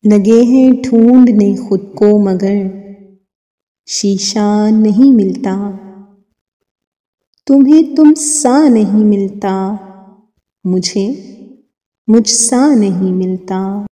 लगे हैं ढूंढने खुद को मगर शीशा नहीं मिलता। तुम्हें तुमसा नहीं मिलता, मुझे मुझसा नहीं मिलता।